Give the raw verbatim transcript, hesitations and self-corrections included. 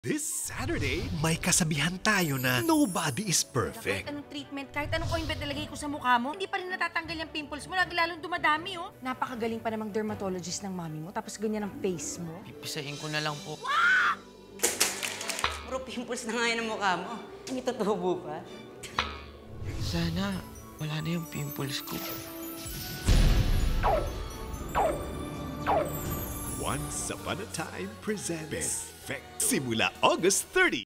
This Saturday, may kasabihan tayo na nobody is Kahit perfect. anong treatment, kahit anong ointment nilagay ko sa mukha mo, hindi pa rin natatanggal yung pimples mo, lagi lalong dumadami, oh. Napakagaling pa namang dermatologist ng mami mo, tapos ganyan ang face mo. Pipisahin ko na lang po. Puro pimples na nga yan ang mukha mo. Hindi tutubo pa. Sana wala na yung pimples ko. Once Upon a Time presents Perfect. Simula August thirtieth.